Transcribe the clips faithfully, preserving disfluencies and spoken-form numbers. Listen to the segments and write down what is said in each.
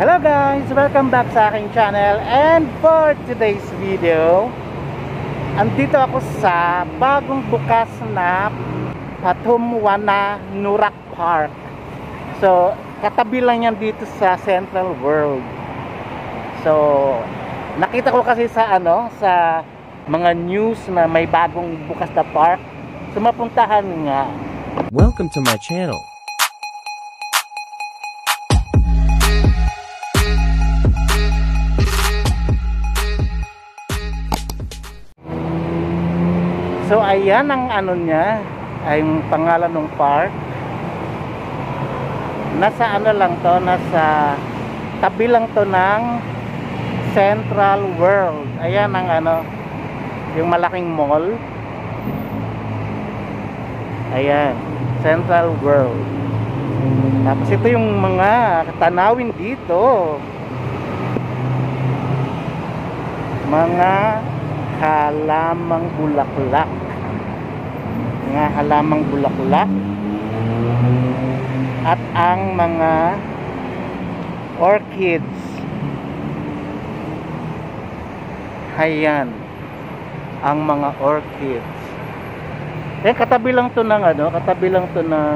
Hello guys! Welcome back sa aking channel, and for today's video, andito ako sa bagong bukas na Pathumwana Noorak Park. So, katabi lang yan dito sa Central World. So, nakita ko kasi sa ano, sa mga news na may bagong bukas na park. So, mapuntahan nga. Welcome to my channel. So ayan ang ano niya, ay yung pangalan ng park. Nasa ano lang to, nasa tabi lang to ng Central World. Ayan ang ano, yung malaking mall. Ayan, Central World. Tapos ito yung mga tanawin dito. Mga halamang bulaklak. Mga halamang bulaklak. At ang mga orchids. Ayan. Ang mga orchids. Eh, katabi lang to ng ano, katabi lang to ng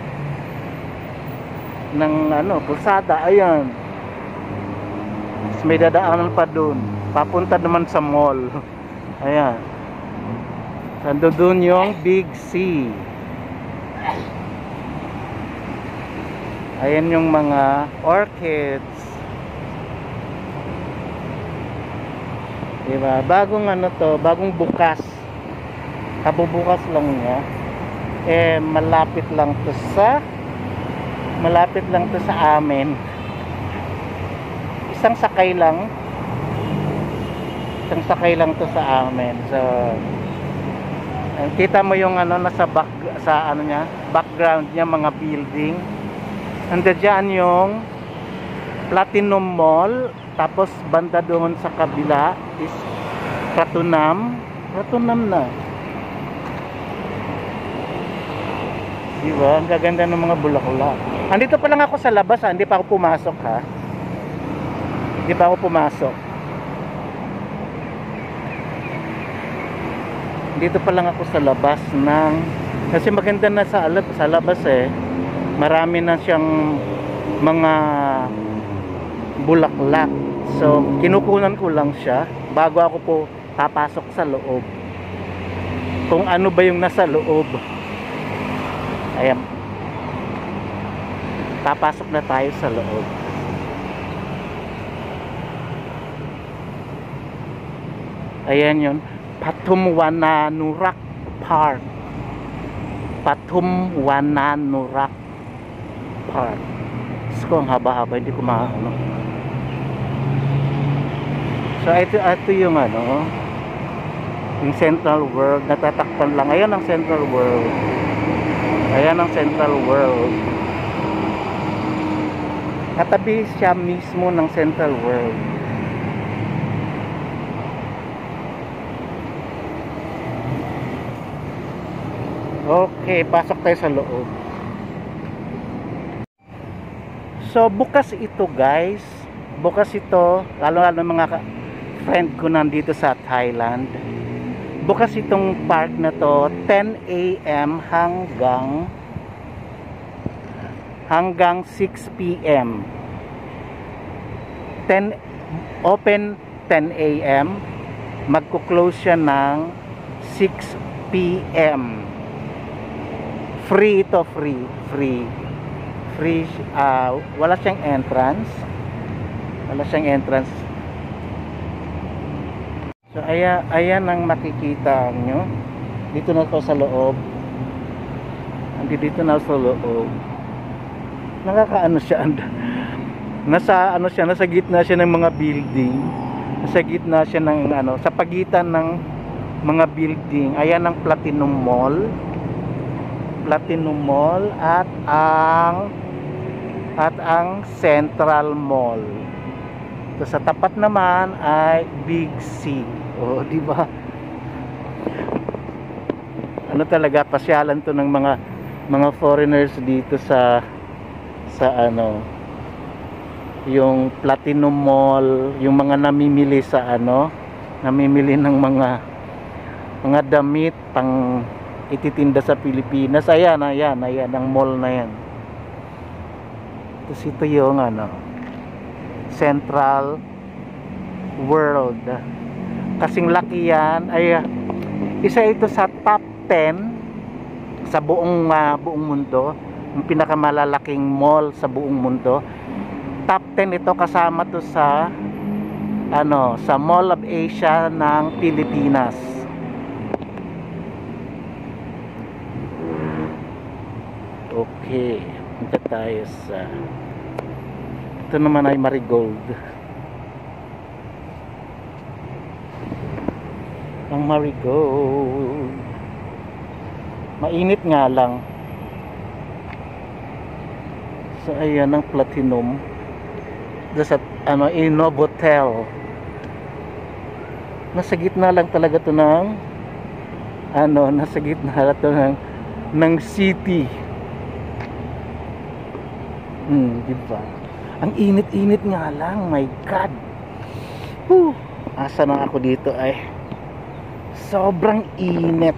ng ano, pulsada. Ayan. Tapos may dadaanan pa dun. Papunta naman sa mall. Ayan. Sando dun yung Big C. Ayan yung mga orchids. Diba? Bagong ano to, bagong bukas. Kabubukas lang niya. Eh, malapit lang to sa malapit lang to sa amin. Isang sakay lang. Isang sakay lang to sa amin. So, kita mo yung ano nasa back sa ano niya, background niya, mga building. Nandiyan yung Platinum Mall, tapos banda doon sa kabila is Pratunam. Pratunam na. Diba? Ang gaganda ng mga bulaklak. Andito pa lang ako sa labas ha, hindi pa ako pumasok ha. Hindi pa ako pumasok. Dito pa lang ako sa labas ng, kasi maganda na sa, sa labas eh, marami na siyang mga bulaklak. So kinukunan ko lang siya bago ako po papasok sa loob, kung ano ba yung nasa loob. Ayan, papasok na tayo sa loob. Ayan yun, Pathumwana Noorak Park. Pathumwana Noorak Park. Diyos ko, ang haba-haba, hindi ko maano. So ito, ito yung ano, yung Central World. Natatakpan lang. Ayan ang Central World. Ayan ang Central World. Katabi siya mismo ng Central World. Okay, pasok tayo sa loob. So, bukas ito guys. Bukas ito, lalo-lalo mga friend ko nandito sa Thailand. Bukas itong park na to, ten A M hanggang hanggang six P M ten, open ten A M, magko-close siya ng six P M Free ito, free, free, free, uh, wala siyang entrance, wala siyang entrance. So ayan, ayan ang makikita nyo. Dito na ako sa loob. Andi dito na sa loob. Nakakaano siya, nasa ano siya, nasa gitna siya ng mga building. Nasa gitna siya ng ano, sa pagitan ng mga building. Ayan ang Platinum Mall. Platinum Mall at ang at ang Central Mall. So sa tapat naman ay Big C. Oh, di ba? Ano talaga, pasyalan to ng mga mga foreigners dito sa sa ano yung Platinum Mall, yung mga namimili sa ano, namimili ng mga mga damit pang ititinda sa Pilipinas. Ayan, ayan, ayan ang mall na yan. Tapos ito yung ano, Central World. Kasing laki yan. Ay, isa ito sa top ten sa buong uh, buong mundo, yung pinakamalalaking mall sa buong mundo. Top ten ito, kasama to sa ano, sa Mall of Asia ng Pilipinas. Okay, punta tayo sa, ito naman ay Marigold. Ang Marigold, mainit nga lang. So ayan ang Platinum. Sa ano, Innovotel. Nasa gitna lang talaga to ng ano, nasa gitna to ng ng city. Hmm, di ba? Ang init-init nga lang, my God. Whew. Asa na ako dito ay sobrang init.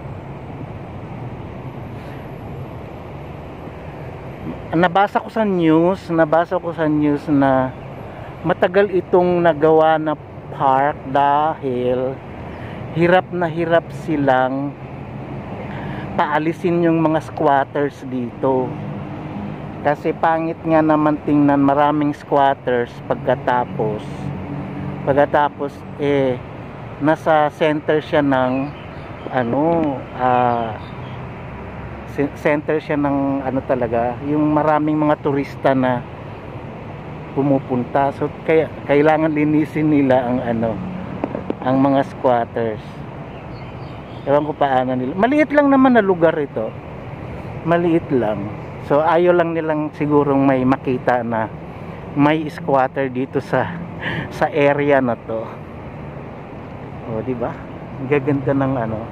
Nabasa ko sa news, nabasa ko sa news na matagal itong nagawa na park dahil hirap na hirap silang paalisin yung mga squatters dito. Kasi pangit nga naman tingnan, maraming squatters pagkatapos pagkatapos eh nasa center siya ng ano, ah uh, center siya ng ano talaga, yung maraming mga turista na pumupunta. So kaya kailangan linisin nila ang ano, ang mga squatters. Ewan ko paano nila. Maliit lang naman na lugar ito. Maliit lang. So ayaw lang nilang sigurong may makita na may squatter dito sa sa area na to. O di ba? Ang gaganda ng ano,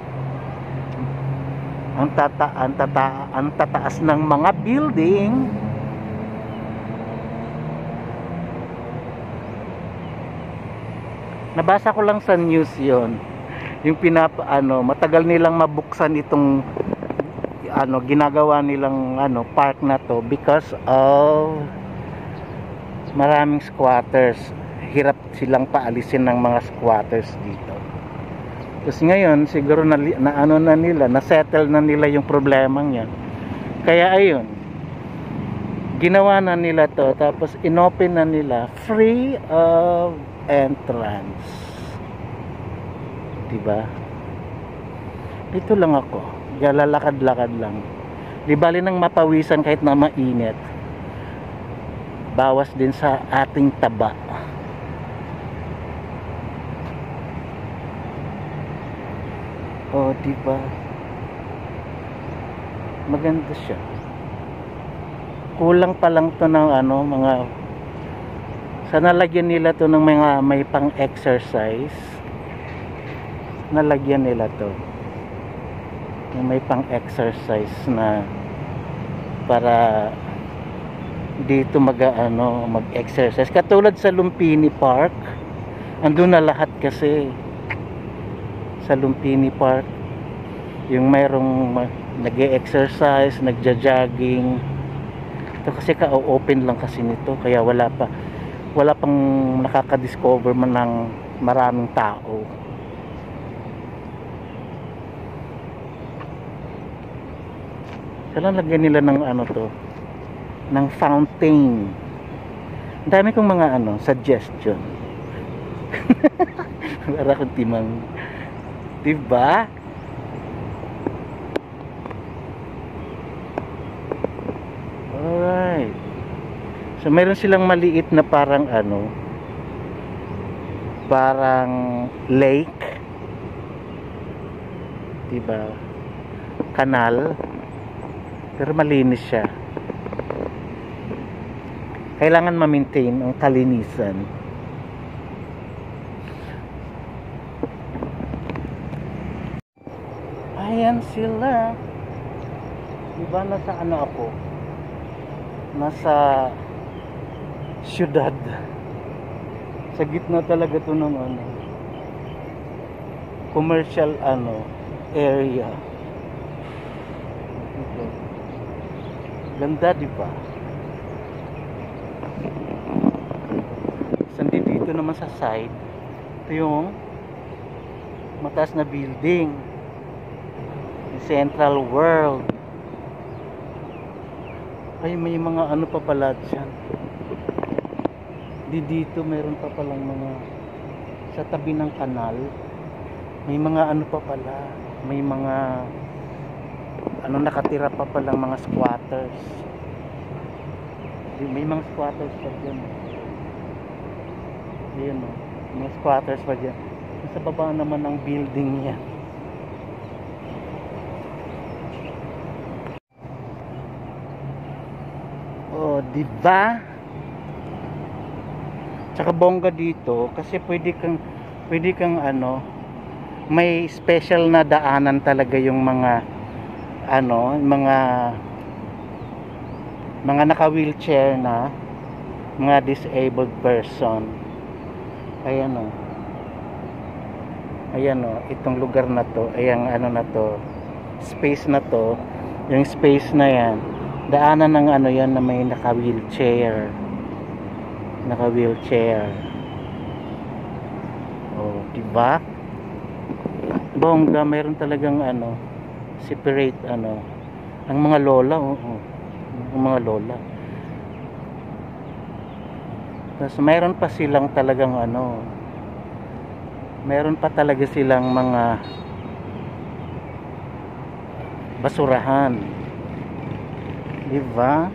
ang tata ang tata ang tataas ng mga building. Nabasa ko lang sa news yon, yung pinapa ano, matagal nilang mabuksan itong ano, ginagawa nilang ano, park na to because of maraming squatters. Hirap silang paalisin ng mga squatters dito. Tapos ngayon siguro na, na ano na nila, na settle na nila yung problemang yan. Kaya ayun, ginawa na nila to, tapos inopen na nila free of entrance. Diba? Dito lang ako, lalakad-lakad lang. Di bali nang mapawisan kahit na mainit, bawas din sa ating taba. Oh, diba? Maganda siya. Kulang pa lang to ng ano, mga, sana lagyan nila to ng mga may pang exercise. Nalagyan nila to yung may pang exercise na para dito mag ano, mag exercise katulad sa Lumpini Park. Andun na lahat kasi sa Lumpini Park, yung mayroong nag-e-exercise, nagja-jogging. Ito kasi ka-open lang kasi nito, kaya wala pa wala pang nakaka-discover man ng maraming tao. Kailan lagyan nila ng ano to, ng fountain. Ang dami kong mga ano, suggestion. Para kung timang, diba? Alright. So meron silang maliit na parang ano, parang lake, diba? Kanal. Pero malinis siya. Kailangan ma-maintain ang kalinisan. Ayan sila. Diba nasa ano ako? Nasa syudad. Sa gitna talaga to ng ano, commercial ano area. Ito. Ganda, di ba? Sandi dito naman sa side. Ito yung mataas na building, yung Central World. Ay, may mga ano pa pala dyan. Di dito meron pa palang mga sa tabi ng kanal. May mga ano pa pala, may mga ano nakatira pa palang mga squatters. May mga squatters pa dyan. Ayan o, mga squatters pa dyan. Sa baba naman ng building yan. Oh, diba? Tsaka bongga dito kasi pwede kang pwede kang ano, may special na daanan talaga yung mga ano, mga mga naka-wheelchair na mga disabled person. Ayan o. Ayan o, itong lugar na to, ayan ano na to, space na to, yung space na yan, daanan ng ano yan na may naka-wheelchair. Naka-wheelchair. Oh, diba? Bongga, mayroon talagang ano, separate ano, ang mga lola, oh, oh, ang mga lola. Tapos mayroon pa silang talagang ano, mayroon pa talaga silang mga basurahan. Diba?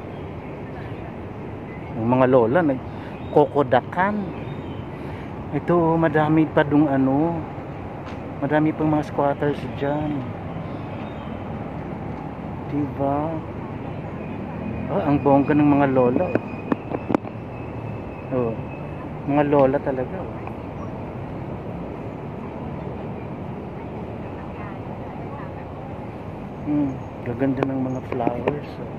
Yung mga lola nagkokodakan. Ito, madami pa dung ano, madami pang mga squatters dyan. Diba? Oh, ang bongga ng mga lola. Oh, mga lola talaga. Hmm, gaganda ng mga flowers. Oh.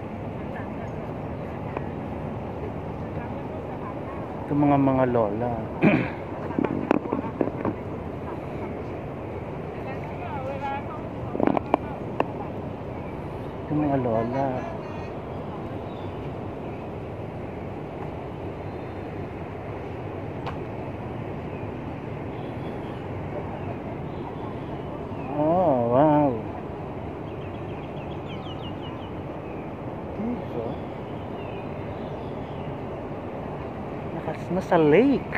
Ito mga mga lola. Ito mga lola. Oh, wow. Ito. Nakas nasa lake.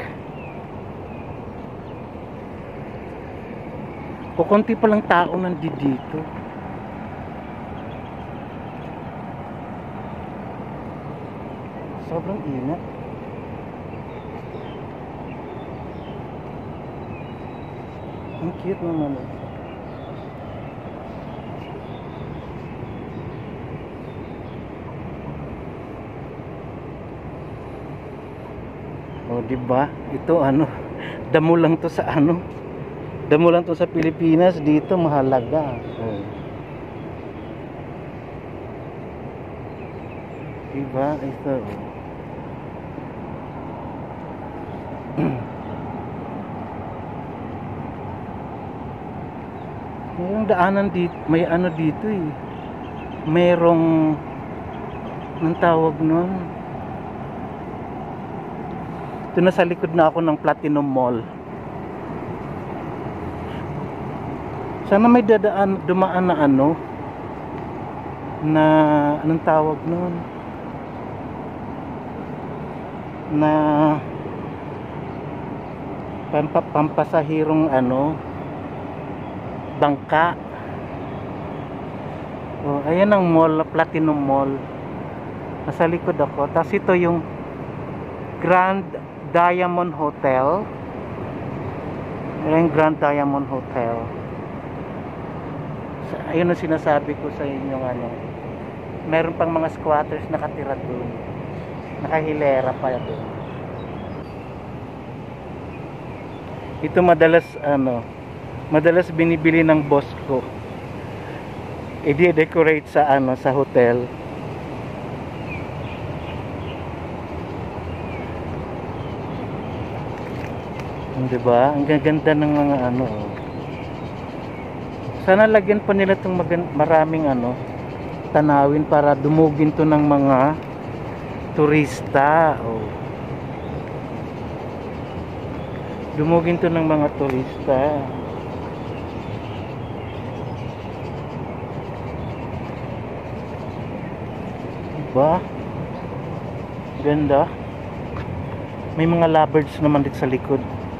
Kukunti pa lang tao nandito dito. Sobrang ingat. Ang cute naman. Oh, diba? Ito ano, damo lang to sa ano. Damo lang to sa Pilipinas, dito mahalaga. Oh. Diba? Ito. Mayroong daanan dito, may ano dito eh. Mayroong anong tawag nun? Ito na sa likod na ako ng Platinum Mall. Sana may dadaan, dumaan na ano na anong tawag nun? Na pampa, pampasahirong ano bangka. Oh, ayan ang mall, Platinum Mall. Nasa likod ako. Tapos ito yung Grand Diamond Hotel. Ayan yung Grand Diamond Hotel. Ayun ang sinasabi ko sa inyo ano. Meron pang mga squatters nakatira doon. Nakahilera pa doon. Ito madalas ano, madalas binibili ng boss ko. I-decorate sa ano, sa hotel. Di ba? Ang gaganda ng mga ano. Oh. Sana lagyan pa nila itong maraming ano, tanawin para dumugin to ng mga turista. Oh. Dumugin to ng mga turista. Diba? Ganda. May mga lovebirds naman dito sa likod.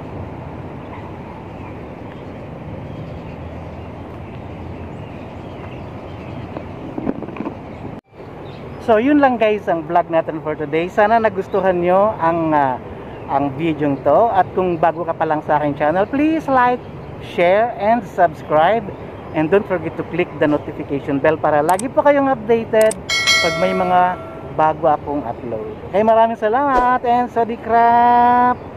So yun lang guys ang vlog natin for today. Sana nagustuhan nyo ang uh, ang video to. At kung bago ka pa lang sa aking channel, please like, share, and subscribe. And don't forget to click the notification bell para lagi po kayong updated pag may mga bago akong upload. Okay, maraming salamat and sawasdee krap!